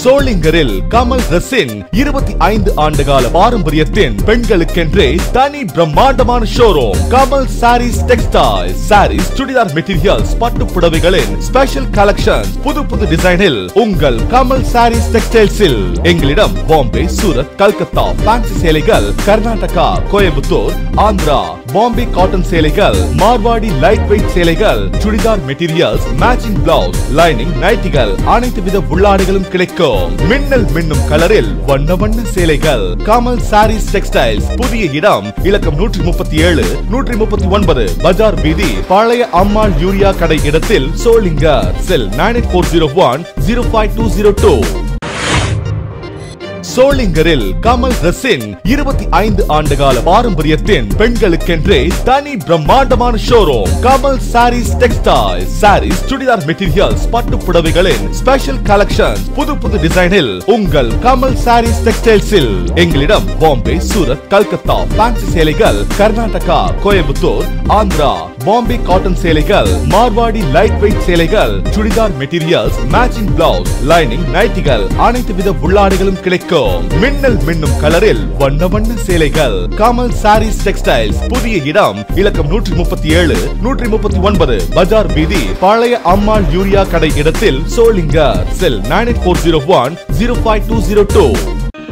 sholingaril kamal dressing 25 ஆண்டுகால பாரம்பரியத்தின் பெண்களுக்கென்றே தனி பிரம்மாண்டமான showroom kamal sarees textiles sarees churidar materials பட்டு புடவைகளின் ஸ்பெஷல் கலெக்ஷன்ஸ் புது டிசைனில் உங்கள் kamal sarees textiles-இல் எங்களிடம் பாம்பே சூரத் கல்கத்தா ஃபேன்சி சேலைகள் கர்நாடகா கோயம்புத்தூர் ஆந்திரா பாம்பே காட்டன் சேலைகள் மார்வாடி லைட் வெயிட் சேலைகள் churidar materials matching blouse lining நைட்டிகள் அனைத்து வித உள்ளாடைகளும் கிடைக்கும் மின்னும் கலரில் வண்ண சேலைகள் kamal sarees textiles புதிய இடம் இலக்கம் 137 139 பஜார் வீதி பழைய அம்மாள் யூரியா கடை இடத்தில் sholingar செல் 98401 05202 sholingaril kamal dressing 25 ஆண்டுகால பாரம்பரியத்தின் பெண்களுக்கென்றே தனி பிரம்மாண்டமான showroom kamal sarees textiles sarees churidar materials பட்டு புடவைகளின் ஸ்பெஷல் கலெக்ஷன்ஸ் புது டிசைனில் உங்கள் kamal sarees textiles-இல் எங்களிடம் பாம்பே சூரத் கல்கத்தா ஃபேன்சி சேலைகள் கர்நாடகா கோயம்புத்தூர் ஆந்திரா பாம்பே காட்டன் சேலைகள் மார்வாடி லைட் வெயிட் சேலைகள் churidar materials matching blouse lining நைட்டிகள் அனைத்து வித உள்ளாடைகளும் கிடைக்கும் மின்னும் கலரில் வண்ண சேலைகள் kamal sarees textiles புதிய இடம் இலக்கம் 137 139 பஜார் வீதி பழைய அம்மாள் யூரியா கடை இடத்தில் sholingar செல் 98401 05202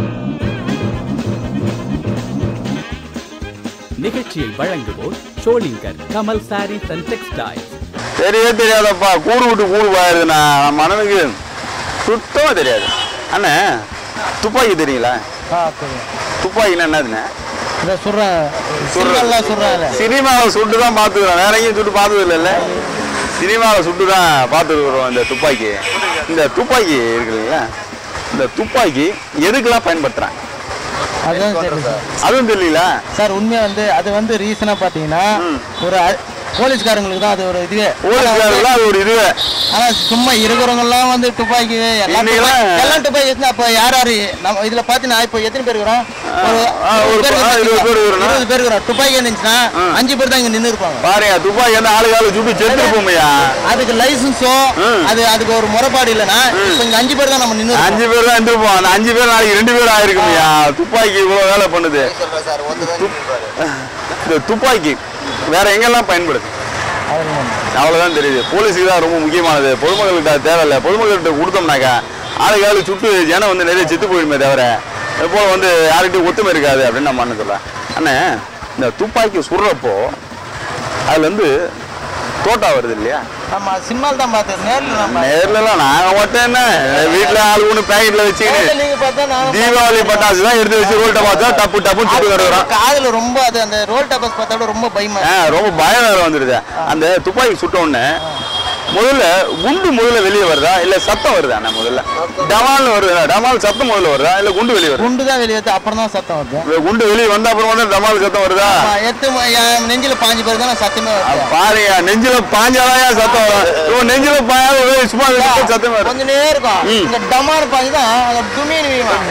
நிகழ்ச்சியை வழங்குவோர் sholingar kamal sarees and textiles. தெரியாதப்பா கூடு விட்டு கூடு போயிருதுண்ணா மனனுக்கு சுத்தமா தெரியாது அண்ணா துப்பாக்கி தெரியுங்களா துப்பாக்கினா என்னதுண்ணே சினிமாவை சுட்டு தான் பார்த்துக்கிறோம் வேற எங்கேயும் சுட்டு பார்த்தது இல்லைல்ல சினிமாவில் சுட்டு தான் பார்த்துருக்குறோம் இந்த துப்பாக்கி இருக்கு இல்லைங்களா இந்த துப்பாக்கி எதுக்கெல்லாம் பயன்படுத்துறாங்க அதுவும் தெரியல சார் உண்மையா அது ரீசனா பாத்தீங்கன்னா ஒரு போலீஸ்காரங்களுக்கு தான் அது ஒரு இதுவே ஆனா சும்மா இருக்கிறவங்க எல்லாம் துப்பாக்கி எல்லாம் துப்பாக்கி வச்சு அப்ப யாரு நம்ம இதுல பாத்தீங்கன்னா இப்ப எத்தனை பேர் இருக்கிறோம் 20 பேர் இருக்கிறோம் துப்பாக்கி இருந்துச்சுன்னா 5 பேர் தான் இங்க நின்று இருப்பாங்க பாருங்க துப்பாக்கி அதுக்கு லைசன்ஸோ அதுக்கு ஒரு முறைப்பாடு இல்லைன்னா இப்ப இங்க 5 பேர் தான் நம்ம நின்று 5 பேர் தான் இருந்திருப்போம் அந்த 5 பேர் நாளைக்கு 2 பேர் ஆயிருக்குமையா துப்பாக்கி இவ்வளவு வேலை பண்ணுது இந்த துப்பாக்கி வேற எங்கெல்லாம் பயன்படுது அவ்வளவுதான் தெரியுது போலீஸுக்கு தான் ரொம்ப முக்கியமானது பொதுமக்களுக்கு தேவையில்லை பொதுமக்கள்கிட்ட கொடுத்தோம்னாக்கா ஆளுக்கு சுட்டு ஜனம் நிறைய செத்து போயிடுமே தவிர போல யாருக்கிட்டையும் ஒத்துமை இருக்காது அப்படின்னு நான் பண்ண சொல்ல அண்ணே இந்த துப்பாக்கி சுடுறப்போ அதுல தோட்டா வருது இல்லையா ஆமா சினிமால தான் பார்த்தேன் நேர்லலாம் நாங்க மட்டும் என்ன வீட்டுல ஆளு ஒண்ணு பேக்கெட்ல வச்சுக்கிட்டு தீபாவளி பட்டாசு தான் எடுத்து வச்சு ரோல் டப்பாஸ் தான் டப்புன்னு சுட்டு வருகிறோம் காதுல ரொம்ப அந்த ரோல் டப்பாஸ் பார்த்தாலும் ரொம்ப பயமா ரொம்ப பயம் வேற வந்துடுது அந்த துப்பாக்கி சுட்ட உடனே முதல்ல வெளியே வருதா இல்ல சத்தம் வருதா முதல்ல டமால் வருதா டமால் சத்தம் முதல்ல வருதா இல்ல குண்டு வெளியே வருது குண்டு தான் வெளியே வருது அப்புறம் தான் சத்தம் வருது குண்டு வெளியே வந்த அப்புறம் டமால் சத்தம் வருதா நெஞ்சில பாஞ்சு பேர் தான் சத்தமே வருது பாருங்க நெஞ்சில பாஞ்சாதான் சத்தம் வரும் நெஞ்சில பாயாத சும்மா சத்தம் வரும் கொஞ்ச நேரம் இருக்கும் இந்த டமால் பாஞ்சு தான் துமீன் வீழுவாங்க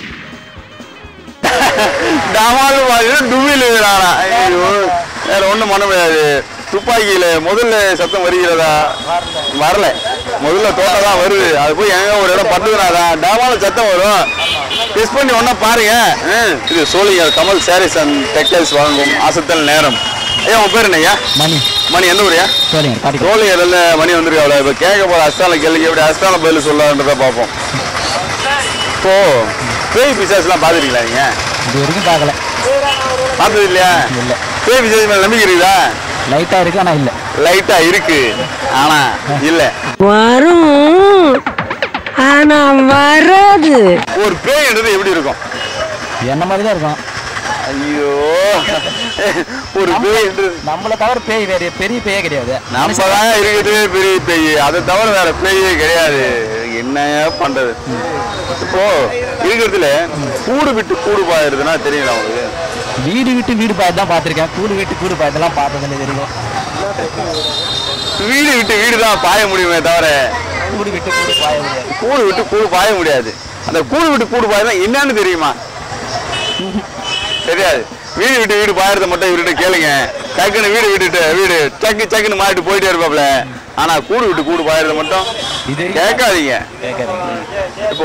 டமால் பாஞ்சு துமீன் வீழானா வேற ஒண்ணும் பண்ண முடியாது துப்பாக்கியில முதல்ல சத்தம் வருகிறதா வரல முதல்ல தோட்டம் தான் வருது அது போய் எங்க ஒரு இடம் பட்டுக்கிறாதான் டமால சத்தம் வரும் டெஸ்ட் பண்ணி ஒன்னா பாருங்க இது sholingar kamal sarees and textiles வாங்கும் அசத்தல் நேரம் ஐயா உங்க பேர் என்னய்யா மணி எந்த ஊரியா sholingar மணி வந்துருக்கு அவ்வளோ இப்போ கேட்க போற அஸ்தான கேள்வி எப்படி அஸ்தான பதில் சொல்லன்றத பார்ப்போம் இப்போ பேய் பிசாஸ்லாம் பார்த்துருக்கீங்களா நீங்க இது வரைக்கும் பார்க்கல பார்த்தது இல்லையா பேய் பிசாஸ் மேல நம்பிக்கை இருக்குதா லைட்டா இருக்கு ஆனா இல்ல லைட்டா இருக்கு ஆனா இல்ல வரும் ஆனா வராது ஒரு பேய்ன்றது எப்படி இருக்கும் என்ன மாதிரி தான் இருக்கும் ஐயோ ஒரு பேய்ன்றது நம்மள தவிர பேய் வேற பெரிய பேயே கிடையாது நம்ம தான் இருக்கிறதே பெரிய பேய் அதை தவிர வேற பேயே கிடையாது என்ன பண்றது இப்போ இருக்கிறதுல கூடு விட்டு கூடு பாயிருதுன்னா தெரியும் உங்களுக்கு வீடு விட்டு வீடு பாய் தான் பார்த்திருக்கேன் கூடு விட்டு கூடு பாயதெல்லாம் பார்த்ததுன்னு தெரியும் வீடு விட்டு வீடு தான் பாய முடியுமே தவிர கூடு விட்டு கூடு பாய முடியாது கூடு விட்டு கூடு பாய முடியாது அந்த கூடு விட்டு கூடு பாயதான் என்னன்னு தெரியுமா தெரியாது வீடு விட்டு வீடு பாயறத மட்டும் இவர்கிட்ட கேளுங்க டக்குன்னு வீடு டக்குன்னு மாட்டிட்டு போயிட்டே இருப்பாப்ல. ஆனா கூடு விட்டு கூடு பாயறது மட்டும் கேட்காதீங்க. இப்போ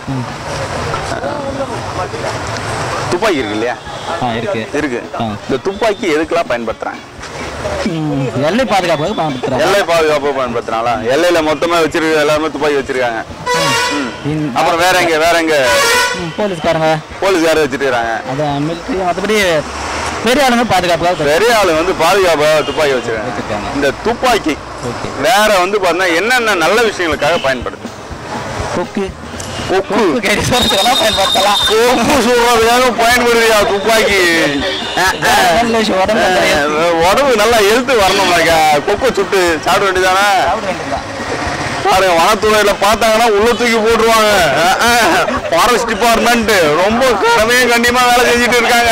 துப்பாக்கி இருக்கு இல்லையா? இருக்கு. இந்த துப்பாக்கி எதுக்கெல்லாம் பயன்படுத்துறாங்க? எல்லை பாதுகாப்பு பயன்படுத்துறாங்களா? எல்லையில மொத்தமா வச்சிருக்க எல்லாருமே துப்பாக்கி வச்சிருக்காங்க. அப்புறம் வேற எங்க போலீஸ்காரர் வச்சிருக்காங்க. மற்றபடி பெரிய ஆளுங்க பாதுகாப்பு, பெரிய ஆளு வந்து பாதுகாப்பாக துப்பாக்கி வச்சிருக்காங்க. இந்த துப்பாக்கி வேற வந்து பாத்தீங்கன்னா என்னென்ன நல்ல விஷயங்களுக்காக பயன்படுது? கொக்கு பயன்படுத்தலாம். கொக்கு சொல்றதுக்காக பயன்படுத்தியா துப்பாக்கி? உடம்பு நல்லா எழுத்து வரணும். கொக்கு சுட்டு சாப்பிட வேண்டியதானே? பாருங்க, வனத்துறையில பார்த்தாங்கன்னா உள்ள தூக்கி போட்டுருவாங்க. ஃபாரஸ்ட் டிபார்ட்மெண்ட் ரொம்ப கண்ணியமா வேலை செஞ்சுட்டு இருக்காங்க.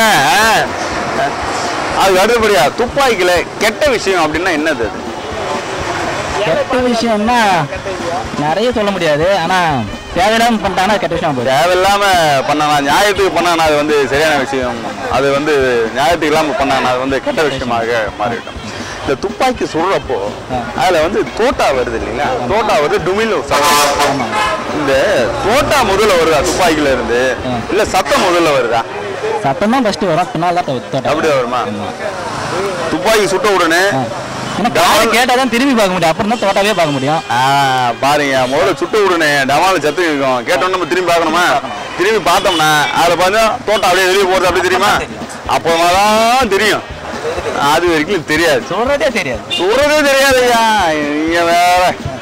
அது அடுத்தபடியா துப்பாக்கில கெட்ட விஷயம் அப்படின்னா என்னது? கெட்ட விஷயம்னா நிறைய சொல்ல முடியாது. ஆனா தேவையில்லாம பண்ணிட்டாங்கன்னா கெட்ட விஷயம். தேவையில்லாம பண்ணானா, நியாயத்துக்கு பண்ணானா அது வந்து சரியான விஷயம். அது வந்து நியாயத்துக்கு இல்லாம பண்ணானா அது வந்து கெட்ட விஷயமாக மாறிடும். இந்த துப்பாக்கி சுடுறப்போ அதுல வந்து தோட்டா வருது இல்லைங்களா? தோட்டா வருது, டுமில். இந்த தோட்டா முதல்ல வருதா துப்பாக்கில இருந்து, இல்ல சத்தம் முதல்ல வருதா? சத்தம் தான் ஃபர்ஸ்ட் வரும், பின்னால தான் அப்படியே வருமா? துப்பாக்கி சுட்ட உடனே கேட்டாதான் திரும்பி பார்க்க முடியும், அப்புறம் தான் தோட்டாவே பார்க்க முடியும். பாருங்க, முதல்ல சுட்ட உடனே டமால சத்து இருக்கும். கேட்டோன்னு நம்ம திரும்பி பார்க்கணுமா? திரும்பி பார்த்தோம்னா அதுல பார்த்தா தோட்டம் அப்படியே வெளியே போறது அப்படி தெரியுமா? அப்போதான் தெரியும். அது வரைக்கும் தெரியாது, சொல்றதே தெரியாது ஐயா. நீங்க வேற